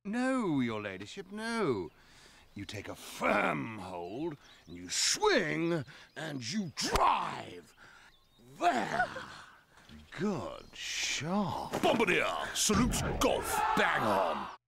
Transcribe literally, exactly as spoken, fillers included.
No, your ladyship, no. You take a firm hold, and you swing, and you drive. There. Good shot. Bombardier salutes golf. Bang on.